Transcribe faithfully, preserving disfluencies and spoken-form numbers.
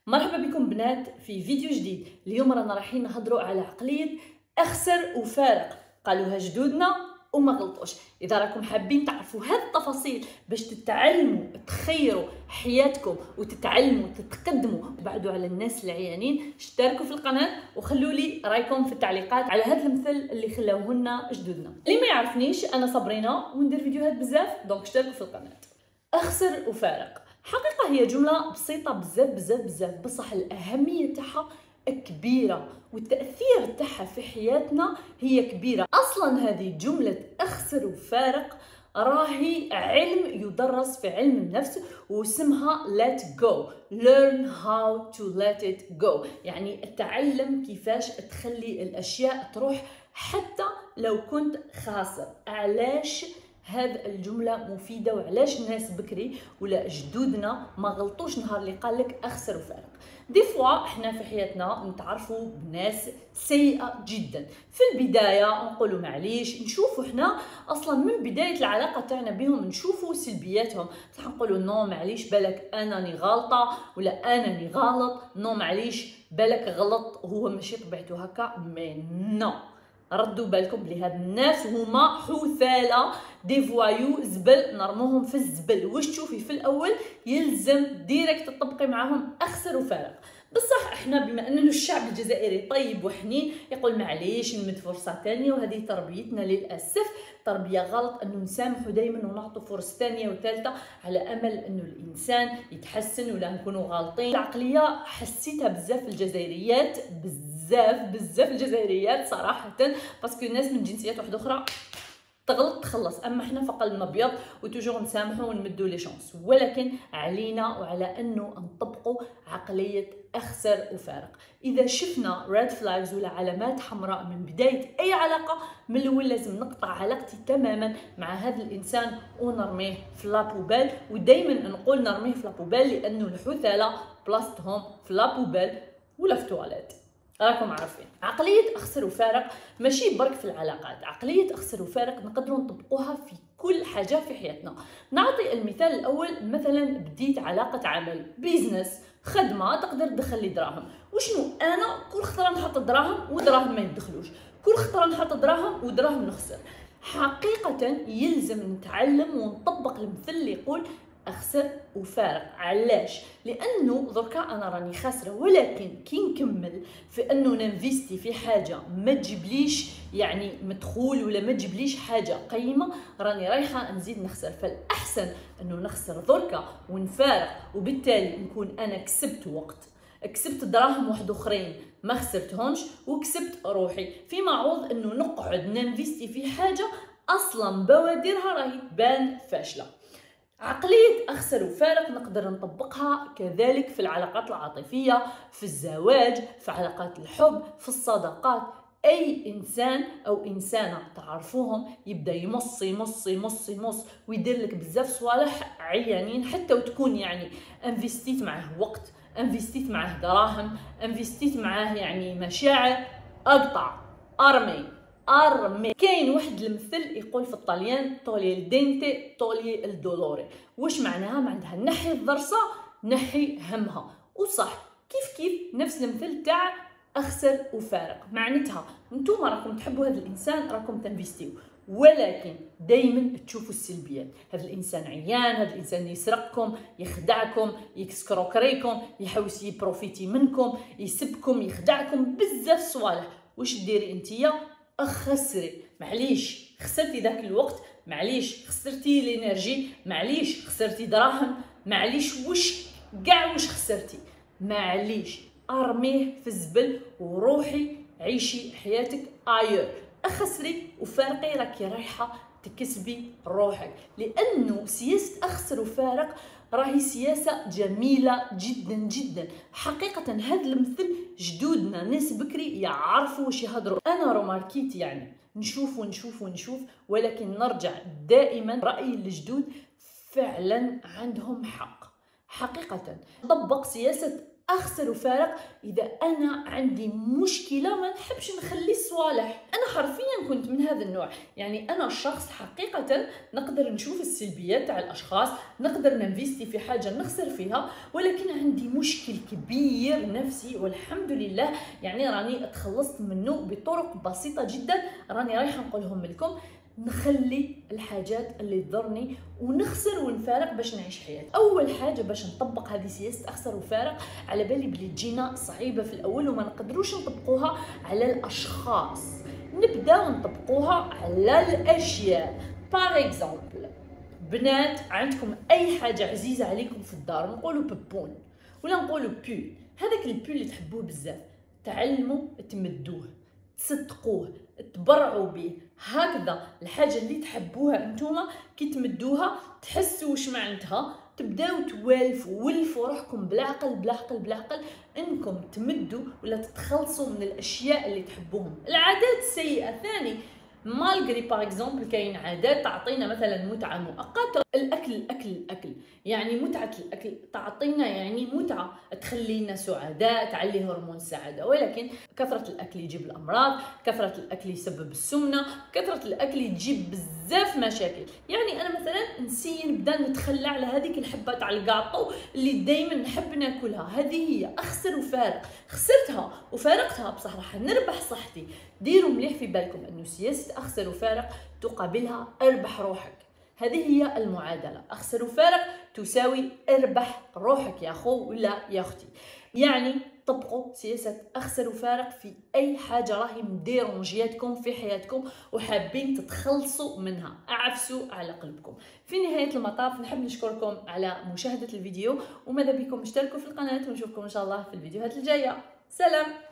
مرحبا بكم بنات في فيديو جديد. اليوم رانا رايحين نهضروا على عقلية اخسر وفارق، قالوها جدودنا وما غلطوش. اذا راكم حابين تعرفوا هاد التفاصيل باش تتعلموا تخيروا حياتكم وتتعلموا تتقدموا وتبعدوا على الناس العيانين، اشتركوا في القناه وخلوا لي رايكم في التعليقات على هاد المثل اللي خلاوه لنا جدودنا. اللي ما يعرفنيش انا صابرينا وندير فيديوهات بزاف، دونك اشتركوا في القناه. اخسر وفارق حقيقة هي جملة بسيطة بزاف بزاف بزاف، بصح الأهمية تاعها كبيرة والتأثير تاعها في حياتنا هي كبيرة. أصلا هذه جملة أخسر وفارق راهي علم يدرس في علم النفس واسمها let go، learn how to let it go، يعني تعلم كيفاش تخلي الأشياء تروح حتى لو كنت خاسر. علاش هذه الجملة مفيدة وعلاش الناس بكري ولا جدودنا ما غلطوش نهار اللي قال لك اخسر وفارق؟ دي فوا احنا في حياتنا نتعرفوا بناس سيئة جدا. في البداية نقولوا معليش، نشوفوا احنا اصلا من بداية العلاقة تاعنا بهم نشوفوا سلبياتهم، صح نقولوا نو معليش بالك انني غلطة ولا انني غلط، نو معليش بالك غلط هو ماشي طبيعته هكا. مي نو، ردوا بالكم بلي هاد الناس هما حثالة دي فوايو زبل، نرموهم في الزبل. واش تشوفي في الاول يلزم ديريكت تطبقي معاهم اخسر وفارق. بصح احنا بما انه الشعب الجزائري طيب وحنين يقول معليش نمد فرصه ثانيه، وهذه تربيتنا للاسف تربيه غلط، انه نسامحوا دائما ونعطوا فرص ثانيه وثالثه على امل انه الانسان يتحسن ولا نكونوا غالطين. العقليه حسيتها بزاف في الجزائريات، بزاف بزاف الجزائريات صراحه، باسكو الناس من جنسيات واحده اخرى تغلط تخلص، اما احنا فقلنا ابيض وتوجور نسامحوا ونمدوا لي شانس. ولكن علينا وعلى انه نطبقوا عقليه اخسر وفارق. اذا شفنا ريد فلاجز ولا علامات حمراء من بدايه اي علاقه، من الاول لازم نقطع علاقتي تماما مع هذا الانسان ونرميه في لابوبال. ودائما نقول نرميه في لابوبال لانه الحثاله بلاصتهم في لابوبال ولا في تواليت، راكم عارفين. عقلية أخسر وفارق ماشي برك في العلاقات، عقلية أخسر وفارق نقدروا نطبقوها في كل حاجة في حياتنا. نعطي المثال الأول، مثلا بديت علاقة عمل، بيزنس، خدمة تقدر تدخل لي دراهم، وشنو أنا كل خطرة نحط دراهم ودراهم ما يدخلوش، كل خطرة نحط دراهم ودراهم نخسر. حقيقة يلزم نتعلم ونطبق المثل اللي يقول اخسر وفارق. علاش؟ لانه دركا انا راني خاسره، ولكن كي نكمل في انه ننفيستي في حاجه ما تجيبليش يعني مدخول ولا ما تجيبليش حاجه قيمه، راني رايحه نزيد نخسر. فالاحسن انه نخسر دركا ونفارق، وبالتالي نكون انا كسبت وقت، كسبت دراهم واحد اخرين ما خسرتهمش، وكسبت روحي، فيما عوض انه نقعد ننفيستي في حاجه اصلا بوادرها راهي تبان فاشله. عقلية أخسر وفارق نقدر نطبقها كذلك في العلاقات العاطفية، في الزواج، في علاقات الحب، في الصداقات. أي إنسان أو إنسانة تعرفوهم يبدأ يمص يمص يمص يمص ويدير لك بزاف صوالح عيانين، حتى وتكون يعني انفستيت معه وقت، انفستيت معه دراهم، انفستيت معه يعني مشاعر، أقطع أرمي ارمي. كاين واحد المثل يقول في الطليان طولي الدينتي طولي الدولوري، واش معناها؟ معناها نحي الضرسه نحي همها. وصح كيف كيف نفس المثل تاع اخسر وفارق، معناتها نتوما راكم تحبوا هذا الانسان، راكم تنفيستيو، ولكن دائما تشوفوا السلبيات. هذا الانسان عيان، هذا الانسان يسرقكم، يخدعكم، يسكروكريكم، يحوس يبروفيتي منكم، يسبكم، يخدعكم، بزاف صوالح. واش ديري انتيا؟ اخسري، معليش خسرتي ذاك الوقت، معليش خسرتي الانرجي، معليش خسرتي دراهم، معليش وش كاع وش خسرتي، معليش ارميه في الزبل وروحي عيشي حياتك ايور. اخسري وفارقي، راكي رايحه تكسبي روحك، لانه سياسه اخسر وفارق راهي سياسه جميله جدا جدا. حقيقه هذا المثل جدودنا ناس بكري يعرفوا واش يهضروا. انا روماركيت يعني نشوف ونشوف ونشوف، ولكن نرجع دائما رايي الجدود فعلا عندهم حق. حقيقه طبق سياسه اخسر وفارق اذا انا عندي مشكله ما نحبش نخلي الصوالح. انا حرفيا كنت من هذا النوع، يعني انا شخص حقيقه نقدر نشوف السلبيات تاع الاشخاص، نقدر ننفيستي في حاجه نخسر فيها، ولكن عندي مشكل كبير نفسي والحمد لله يعني راني تخلصت منه بطرق بسيطه جدا راني رايحه نقولهم لكم. نخلي الحاجات اللي تضرني ونخسر ونفارق باش نعيش حياتي. اول حاجه باش نطبق هذه سياسه اخسر وفارق، على بالي بلي تجينا صعيبه في الاول وما نقدروش نطبقوها على الاشخاص، نبداو نطبقوها على الاشياء. باغ اكزومبل بنات عندكم اي حاجه عزيزه عليكم في الدار، نقولوا ببون ولا نقولوا بول، هذاك البول اللي تحبوه بزاف تعلموا تمدوه، تصدقوه، تبرعوا به. هكذا الحاجه اللي تحبوها انتوما كي تمدوها تحسوا واش معناتها، تبداو توالفوا ولفوا روحكم بالعقل بالعقل بالعقل انكم تمدوا ولا تتخلصوا من الاشياء اللي تحبوهم. العادات السيئه ثاني، مالغري باغ اكزومبل كاين عادات تعطينا مثلا متعه مؤقته، الاكل الاكل الاكل يعني متعه الاكل تعطينا يعني متعه تخلينا سعداء، تعلي هرمون السعاده، ولكن كثره الاكل يجيب الامراض، كثره الاكل يسبب السمنه، كثره الاكل تجيب بزاف مشاكل. يعني انا مثلا نسي نبدا نتخلى على هذيك الحبه تاع الكاطو اللي دائما نحب ناكلها، هذه هي اخسر وفارق، خسرتها وفارقتها بصح راح نربح صحتي. ديروا مليح في بالكم انه سياسه اخسر وفارق تقابلها اربح روحك، هذه هي المعادله، اخسر وفارق تساوي اربح روحك يا اخو ولا يا اختي. يعني طبقوا سياسه اخسر وفارق في اي حاجه راهي مديرونجياتكم في حياتكم وحابين تتخلصوا منها، اعفسوا على قلبكم. في نهايه المطاف نحب نشكركم على مشاهده الفيديو، وماذا بكم اشتركوا في القناه ونشوفكم ان شاء الله في الفيديوهات الجايه. سلام.